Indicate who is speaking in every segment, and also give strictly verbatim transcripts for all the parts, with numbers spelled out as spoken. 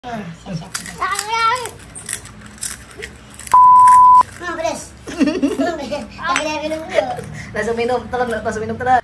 Speaker 1: Langsung minum, telan, langsung minum telan.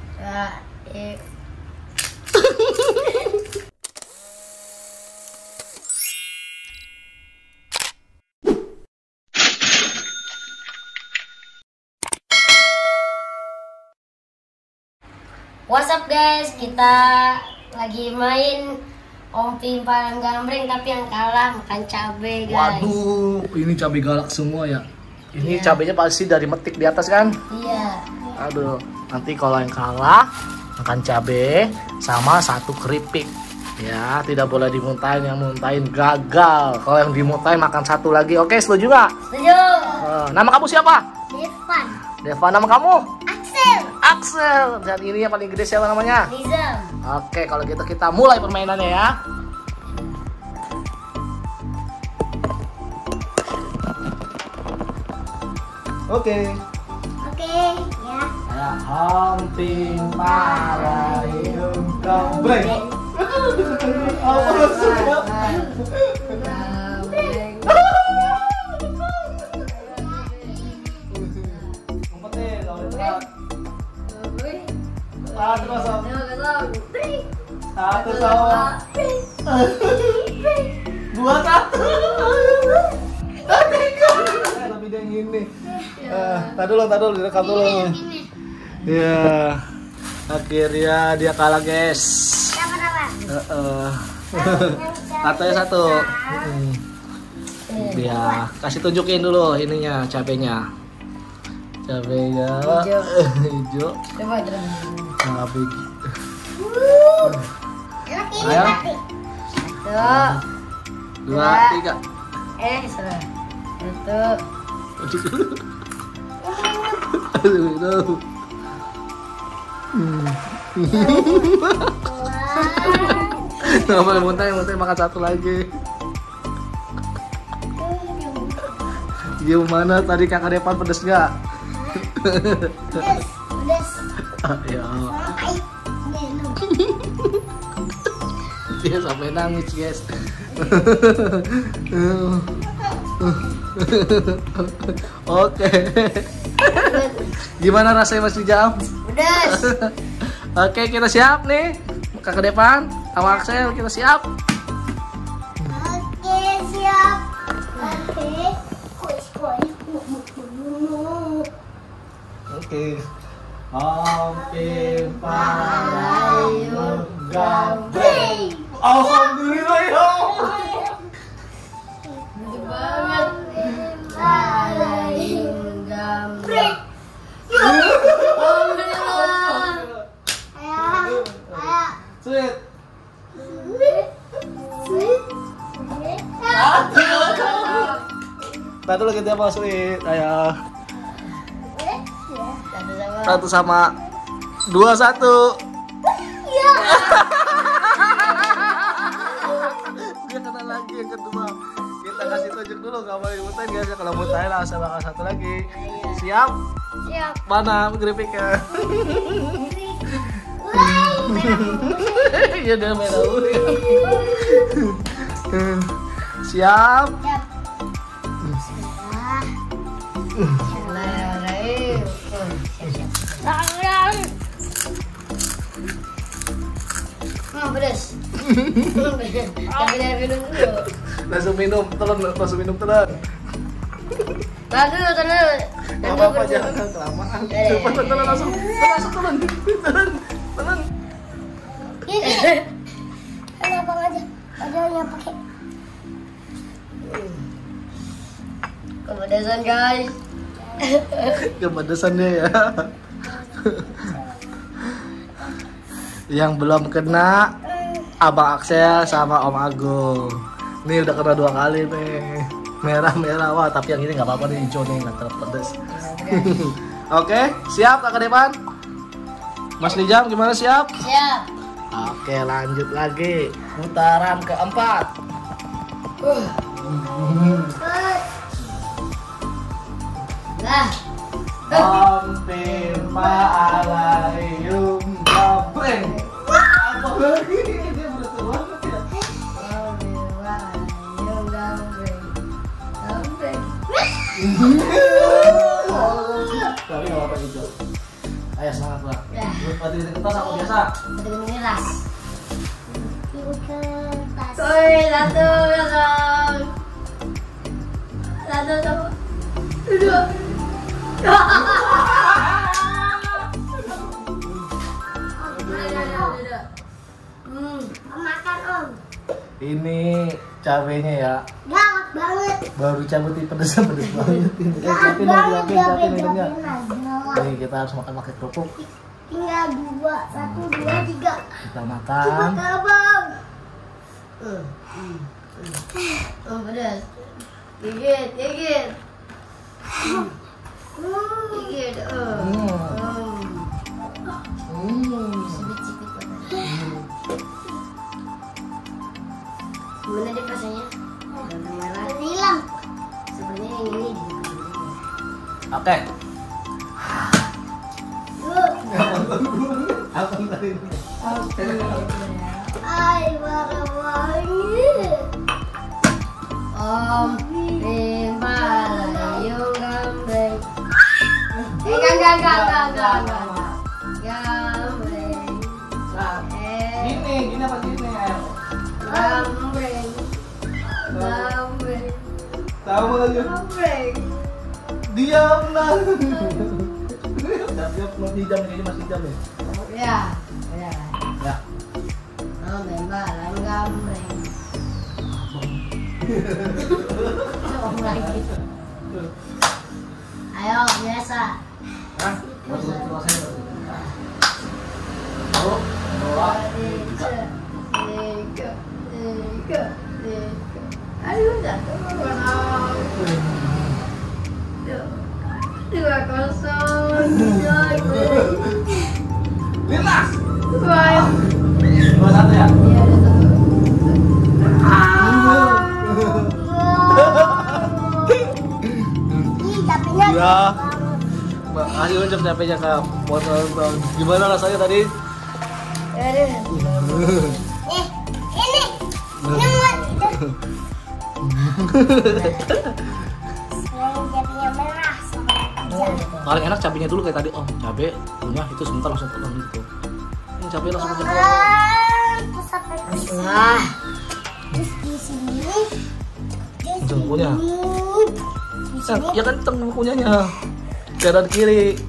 Speaker 2: What's up guys, kita lagi main Om Palang Gambreng tapi yang kalah makan cabai guys.
Speaker 1: Waduh, ini cabai galak semua ya. Ini
Speaker 2: iya.
Speaker 1: cabainya pasti dari metik di atas kan?
Speaker 2: Iya.
Speaker 1: Aduh, nanti kalau yang kalah makan cabai sama satu keripik. Ya, tidak boleh dimuntahin, yang muntahin gagal. Kalau yang dimuntahin makan satu lagi. Oke, setuju nggak?
Speaker 2: Setuju.
Speaker 1: Uh, nama kamu siapa?
Speaker 2: Devan.
Speaker 1: Devan, nama kamu?
Speaker 2: Axel.
Speaker 1: Axel. Dan ini yang paling gede siapa namanya?
Speaker 2: Nizam.
Speaker 1: Oke, kalau gitu kita mulai permainannya ya. Oke.
Speaker 2: Oke, ya.
Speaker 1: Ya, hamping parayung gambreng. Apa maksudnya?
Speaker 2: Gambreng.
Speaker 1: Umpetin, kalau diterat. Satu kosong. Satu sama. Dua satu. Tapi dia yang ini. Eh, tadi dulu, tadi dulu, direkam dulu. Ya, akhirnya dia kalah guys. Uh, katanya satu. Hmm. Dia kasih tunjukin dulu ininya cabenya. Cabenya hijau.
Speaker 2: Coba
Speaker 1: Cabai.
Speaker 2: Ayo.
Speaker 1: Satu, dua, tiga.
Speaker 2: Eh, salah. Satu.
Speaker 1: Ujuk dulu. Aduh. Hmm. Nggak boleh muntah, yang muntah makan satu lagi. Gimana tadi kakak Depan pedes nggak?
Speaker 2: Pedes, pedes.
Speaker 1: Ya. Dia sampai nangis guys. Oke. Gimana rasanya Mas Lijam?
Speaker 2: Pedes.
Speaker 1: Oke, kita siap nih. Kakak Depan sama Axel, kita siap.
Speaker 2: Oke, siap. Oke.
Speaker 1: Oke. Hampir parayung gambreng. Alhamdulillah ya.
Speaker 2: Lucu banget. Parayung gambreng. Alhamdulillah. Ayo, ayo.
Speaker 1: Sweet. Satu lagi dia mau sweet. Ayo. Satu sama dua satu.
Speaker 2: Iya.
Speaker 1: Dia kena lagi yang kedua. Kita kasih tunjuk dulu, nggak boleh mutain guys. Kalau mutain langsung bakal satu lagi. Siap?
Speaker 2: Siap.
Speaker 1: Mana keripiknya? Iya dia merah uri. Siap?
Speaker 2: Siap. Hmm, pedas. Tapi dari minum dulu.
Speaker 1: Langsung minum telan, langsung minum telan.
Speaker 2: Tahan dulu, tahan dulu.
Speaker 1: Gak apa-apa, jangan kelamaan. Cepat telan langsung, langsung telan, telan, telan.
Speaker 2: Ini. Ada apa aja? Ada yang pakai. Kepedesan guys.
Speaker 1: Kepedesannya ya. Yang belum kena Abang Axel sama Om Agung. Ini udah kena dua kali nih. Merah-merah, wah tapi yang ini nggak apa-apa nih, hijau nih, nggak terlalu pedes. Oke, siap kakak Depan? Mas Lijam gimana, siap?
Speaker 2: Siap.
Speaker 1: Oke, lanjut lagi. Putaran keempat.
Speaker 2: Nah.
Speaker 1: Hampir parayung gambreng. Apa lagi? Dia betul banget ya. Tapi nggak apa-apa gitu. Ayo semangat lah.
Speaker 2: Ya.
Speaker 1: Berarti di kertas apa biasa?
Speaker 2: Betul miras. Oi, satu kosong. Satu satu. Dua. Hmm, makan om.
Speaker 1: Ini cabenya ya.
Speaker 2: Galak banget.
Speaker 1: Baru cabutin pedesnya pedes banget. Ini
Speaker 2: Galak
Speaker 1: capin
Speaker 2: banget.
Speaker 1: lagi, capin hidungnya.
Speaker 2: Galak.
Speaker 1: Nih kita harus makan pakai kerupuk.
Speaker 2: Tinggal dua, satu, dua, tiga.
Speaker 1: Kita
Speaker 2: Coba
Speaker 1: makan.
Speaker 2: kabang. Oh pedas. Gigit, gigit. Gigit. Oh.
Speaker 1: Hmm.
Speaker 2: Cipit-cipit banget. Gimana deh rasanya? Warna merah. Hilang. Sebenarnya yang ini.
Speaker 1: Oke.
Speaker 2: Yuk.
Speaker 1: Apa tadi?
Speaker 2: Ay, wangi. Om Rimbalayung Gambreng. Eh, enggak, enggak, enggak, enggak, enggak, enggak. Gambreng.
Speaker 1: Gini, gini apa gini?
Speaker 2: Gambreng. Gambreng.
Speaker 1: Tahu lagi.
Speaker 2: Gambreng.
Speaker 1: Diam lah. Dia belum jam ini masih jam ya.
Speaker 2: Ya, ya.
Speaker 1: Ya.
Speaker 2: Om Rimbalayung Gambreng. Om lagi. Ayo, biasa.
Speaker 1: Hah? Masuk rasanya. Satu, dua, tiga.
Speaker 2: Tiga, tiga, tiga. Aduh, satu kosong. Dua kosong.
Speaker 1: Lima.
Speaker 2: Dua.
Speaker 1: Dua satu ya.
Speaker 2: Iya, ada satu. Ih, capeknya.
Speaker 1: Ya. Makasih ucap capeknya Kak. Gimana rasanya tadi?
Speaker 2: Aduh. Eh, ini. Ini muat. Capeknya merah sama kacang.
Speaker 1: Paling enak cabenya dulu kayak tadi om. Cabe punya itu sebentar langsung tekan gitu. Ini cabe langsung tekan.
Speaker 2: Terus sampai ke sini. Terus di sini.
Speaker 1: Langsung punya.
Speaker 2: Di sini.
Speaker 1: Ya kan tengah punyanya. Kanan kiri.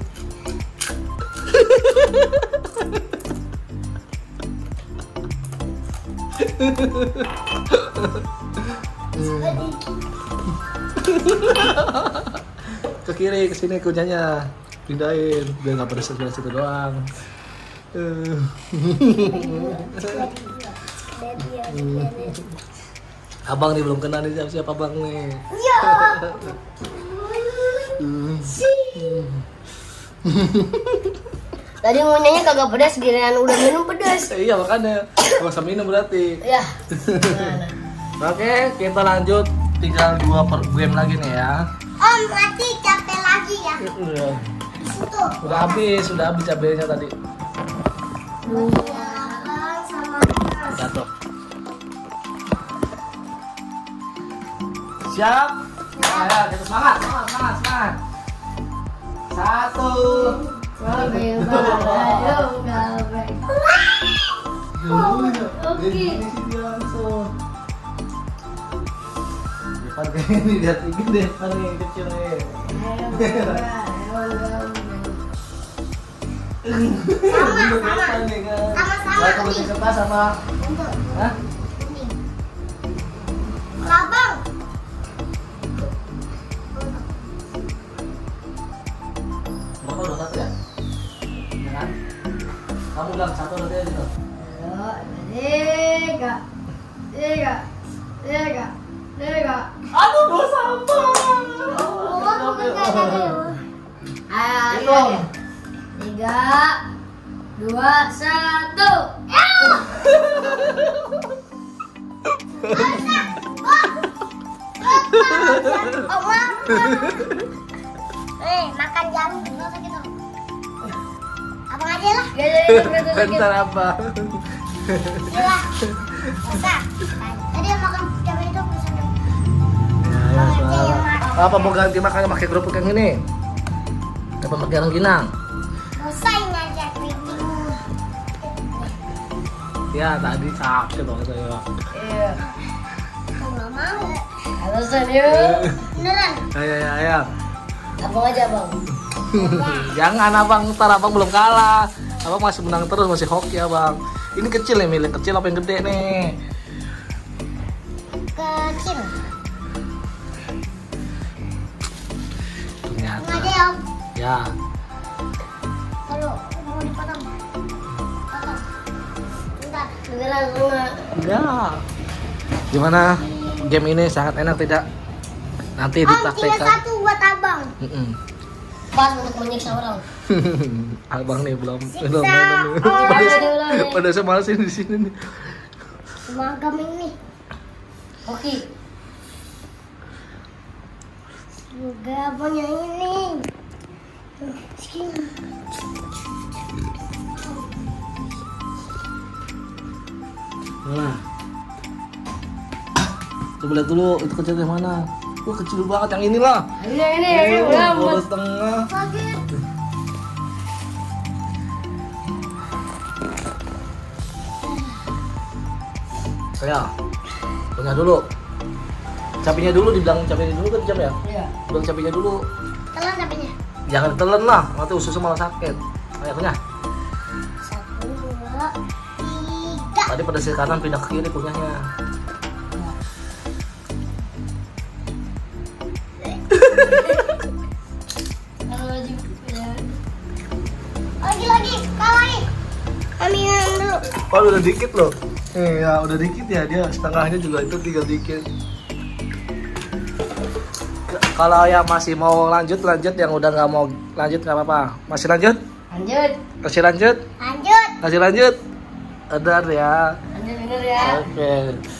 Speaker 1: Ke kiri, ke sini kunyanya. Pindahin, biar nggak pedes sebelah situ doang. Eh. Abang nih belum kenal nih siapa, siapa abang nih.
Speaker 2: Iya. Tadi ngunyahnya kagak pedas, giliran udah minum pedas.
Speaker 1: Iya makanya, nggak usah minum berarti.
Speaker 2: Ya.
Speaker 1: Oke, kita lanjut. Tinggal dua per game lagi nih ya.
Speaker 2: Om, nanti capek lagi ya.
Speaker 1: Udah,
Speaker 2: Di situ.
Speaker 1: udah habis, udah habis cabenya tadi.
Speaker 2: Garam sama beras.
Speaker 1: Jatuh. Siap? Ayo, kita semangat, semangat, semangat, semangat. Satu.
Speaker 2: Rimbalayung Gambreng. Oke.
Speaker 1: Depan kayak ini, lihat ini depan nih, kecil nih.
Speaker 2: Sama-sama.
Speaker 1: nih kan.
Speaker 2: Sama-sama.
Speaker 1: Lah, kalau kertas sama.
Speaker 2: Bentuk.
Speaker 1: Hah?
Speaker 2: Ini. Kabang.
Speaker 1: Bapak udah satu ya? Ya kan? Kamu bilang satu berarti ya gitu.
Speaker 2: Tiga. Tiga. Tiga. Tiga.
Speaker 1: Aduh, dua sama.
Speaker 2: Oh, bukan kayak Ayo,
Speaker 1: Hitung.
Speaker 2: ayo. Tiga, dua, satu. Oh, eh, makan jamu dulu gitu. Abang aja lah.
Speaker 1: Bentar apa?
Speaker 2: Iya. Bisa. Tadi yang makan jamu itu bisa.
Speaker 1: Ya, ya,
Speaker 2: Abang aja yang
Speaker 1: soal.
Speaker 2: makan.
Speaker 1: Apa mau ganti makannya pakai kerupuk yang ini? Apa pakai rengginang?
Speaker 2: Bosan ngajak meeting.
Speaker 1: Ya tadi sakit loh saya.
Speaker 2: Iya. Nggak mau. Alasan yuk. Beneran.
Speaker 1: Ayo ayo ayo.
Speaker 2: Abang aja bang.
Speaker 1: Jangan abang, ntar abang belum kalah. Abang masih menang terus, masih hoki abang. Ini kecil nih, milih kecil apa yang gede nih?
Speaker 2: Kecil.
Speaker 1: Ternyata.
Speaker 2: Nggak ada ya om.
Speaker 1: Ya.
Speaker 2: Kalau mau dipotong. Potong. Bentar. Beneran enggak.
Speaker 1: Enggak. Gimana? Game ini sangat enak tidak? Nanti
Speaker 2: Om tiga
Speaker 1: dipraktekkan.
Speaker 2: satu buat abang.
Speaker 1: Mm-mm.
Speaker 2: Pas untuk menyiksa orang.
Speaker 1: Abang nih belum
Speaker 2: Siksa
Speaker 1: belum mainan nih.
Speaker 2: orang.
Speaker 1: Pada pada saya malesin di sini nih.
Speaker 2: Semagam ini. Oke. Semoga abangnya ini. Sini.
Speaker 1: Nah. Coba lihat dulu itu kecilnya mana. Wah kecil banget yang inilah.
Speaker 2: Ini ini ini udah
Speaker 1: Oh,
Speaker 2: buat
Speaker 1: setengah.
Speaker 2: kaget.
Speaker 1: Saya punya dulu. Capinya dulu dibilang capinya dulu kan jam ya?
Speaker 2: Iya.
Speaker 1: Bilang capinya dulu.
Speaker 2: Telan capinya.
Speaker 1: Jangan ditelan lah, nanti ususnya malah sakit. Ayo punya.
Speaker 2: Satu dua tiga.
Speaker 1: Tadi pada sisi kanan pindah ke kiri punyanya.
Speaker 2: Lagi lagi, kau lagi. Ambil dulu.
Speaker 1: Oh udah dikit loh. Eh ya udah dikit ya dia setengahnya juga itu tinggal dikit. Kalau yang masih mau lanjut lanjut, yang udah nggak mau lanjut nggak apa-apa. Masih lanjut?
Speaker 2: Lanjut.
Speaker 1: Masih lanjut?
Speaker 2: Lanjut.
Speaker 1: Masih lanjut? Ada ya.
Speaker 2: Lanjut bener ya.
Speaker 1: Oke.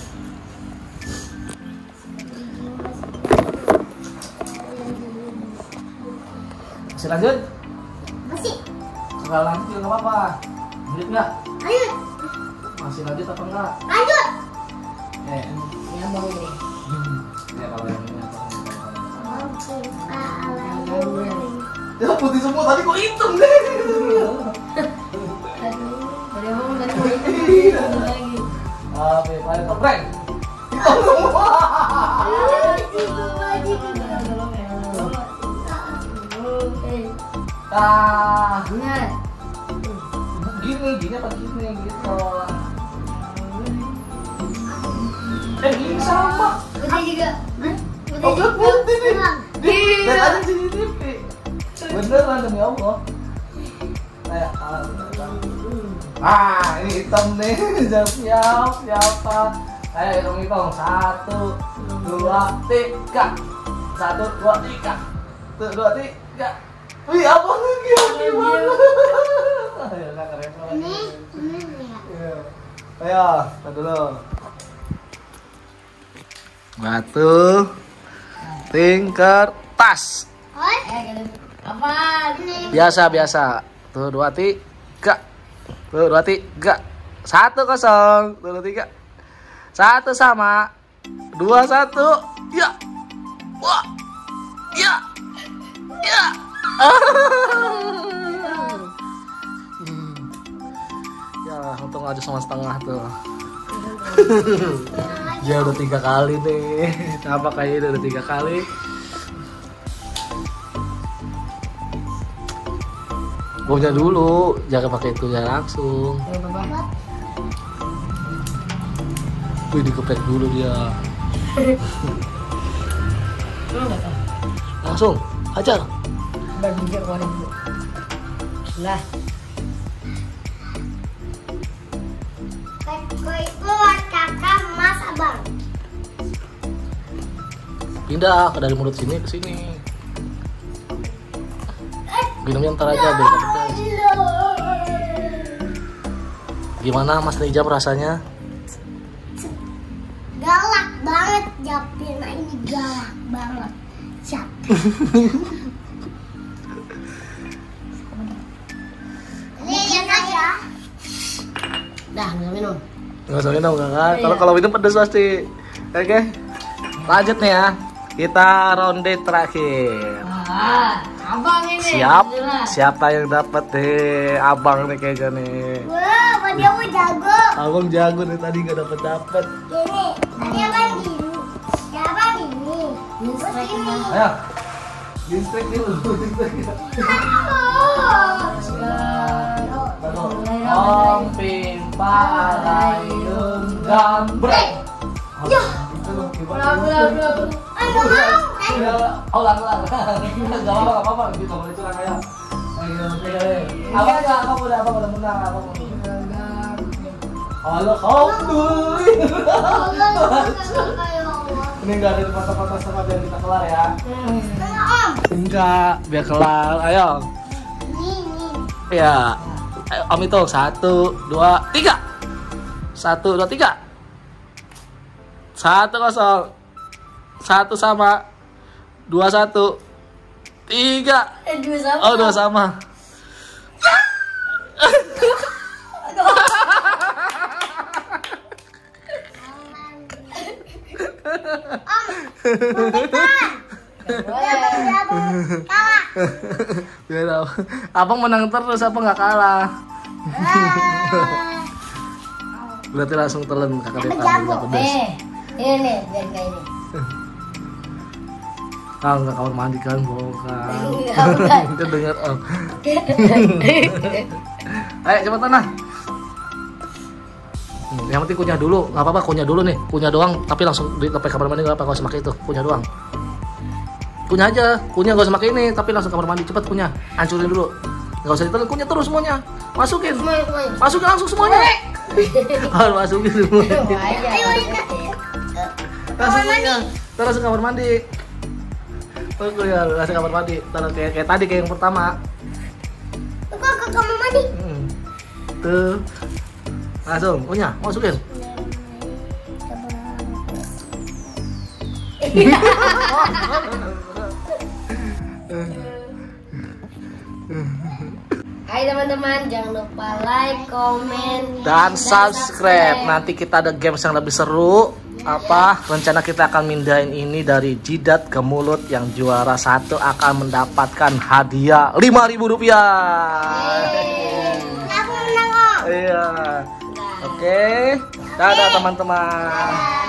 Speaker 1: Masih lanjut?
Speaker 2: Masih.
Speaker 1: Nggak lanjut juga nggak apa-apa. Lanjut nggak?
Speaker 2: Lanjut.
Speaker 1: Masih lanjut apa enggak?
Speaker 2: Lanjut.
Speaker 1: Eh,
Speaker 2: Ya bang ini.
Speaker 1: ya kalau yang ini apa?
Speaker 2: Aduh.
Speaker 1: Ya putih semua tadi kok hitam deh.
Speaker 2: Dari abang dari mau itu lagi.
Speaker 1: Apa paling keren? Hitam semua. Ah,
Speaker 2: Benar.
Speaker 1: gini, gini apa gini gitu. Eh, ini sama.
Speaker 2: Putih juga.
Speaker 1: Oh,
Speaker 2: Putih
Speaker 1: putih nih. Di,
Speaker 2: Iya.
Speaker 1: lihat aja di T V. Beneran demi Allah. Kayak ah, ini hitam nih. Siap, siapa? Ayo hitung-hitung. Satu, dua, tiga. Satu, dua, tiga. Satu, dua, tiga. Wih, apa lagi? Gimana? Ayo, nggak keren lagi.
Speaker 2: Ini, ini ya.
Speaker 1: Ayo, kita dulu. Batu, tingker, tas.
Speaker 2: Oi. Eh, apa? Ini.
Speaker 1: Biasa, biasa. Tuh, dua, tiga. Tuh, dua, tiga. Satu kosong. Tuh, dua, tiga. Satu sama. Dua, satu. Ya. Wah. Ya. Ya. Hmm. Ya, untung aja sama setengah tuh. Ya udah tiga kali deh. Apa kayaknya udah tiga kali. Baunya dulu, jangan pakai itu ya langsung. Wih, dikepek dulu dia. Langsung, ajar.
Speaker 2: Bagi dia keluarin dulu. Lah. Buat kakak mas abang.
Speaker 1: Pindah ke dari mulut sini ke sini. Minumnya ntar aja biar nggak pedas. Gimana Mas Nijam rasanya?
Speaker 2: Galak banget Japina ini, galak banget. Siap. Ini yang aja. Dah, nggak minum.
Speaker 1: Nggak usah minum nggak kan? Kalau kalau minum pedas pasti. Oke, lanjut nih ya. Kita ronde terakhir.
Speaker 2: Ah, abang ini.
Speaker 1: Siap.
Speaker 2: Jelas.
Speaker 1: Siapa yang dapat nih? Abang nih kayaknya nih.
Speaker 2: Wah, Pak dia mau jago.
Speaker 1: Abang jago nih tadi nggak dapat dapat.
Speaker 2: Ini, tadi abang gini. Ya abang gini. Terus ini.
Speaker 1: Ayo. Listrik dulu. Om Pin Parayung Gambreng.
Speaker 2: Ya. Ulang, ulang, ulang. Ayo,
Speaker 1: Oh, ulang, ulang. Gak apa-apa, gak apa-apa. Gitu, boleh curang ayo. Ayo, apa udah, apa udah, apa udah menang, apa udah. Alhamdulillah. Ini nggak ada di patah-patah sama biar kita kelar ya. Enggak, biar kelar. Ayo. Ya. Ayo, Om hitung satu, dua, tiga. Satu, dua, tiga. Satu kosong. Satu sama. Dua satu. Tiga.
Speaker 2: Eh, dua sama.
Speaker 1: Oh, dua sama. Biar abang menang terus, apa nggak kalah? Berarti langsung telan kakak dia ambil pedas.
Speaker 2: Eh, ini nih, biar kayak ini.
Speaker 1: Ah, nggak kamar mandi kan, bohong kan?
Speaker 2: Enggak, bukan.
Speaker 1: Kita dengar om. Ayo cepetan lah. Hmm, yang penting kunyah dulu, nggak apa-apa kunyah dulu nih, kunyah doang, tapi langsung di sampai kamar mandi nggak apa, nggak usah pakai itu, kunyah doang. Kunyah aja, kunyah nggak usah pakai ini, tapi langsung kamar mandi cepet kunyah, hancurin dulu, nggak usah ditelan, kunyah terus semuanya, masukin,
Speaker 2: Semuanya, semuanya.
Speaker 1: masukin langsung semuanya, harus masukin semuanya,
Speaker 2: Ayo,
Speaker 1: langsung kunyah, terus ke kamar mandi, terus kunyah, langsung kamar mandi, terus kayak kayak tadi kayak yang pertama,
Speaker 2: Kok ke kamar mandi?
Speaker 1: hmm. tuh, langsung kunyah, masukin.
Speaker 2: Hai teman-teman, jangan lupa like, komen,
Speaker 1: Dan subscribe. Nanti kita ada games yang lebih seru. Apa rencana kita akan mindahin ini dari jidat ke mulut, yang juara satu akan mendapatkan hadiah lima ribu rupiah.
Speaker 2: Aku menang kok.
Speaker 1: Iya. Oke. Dadah teman-teman.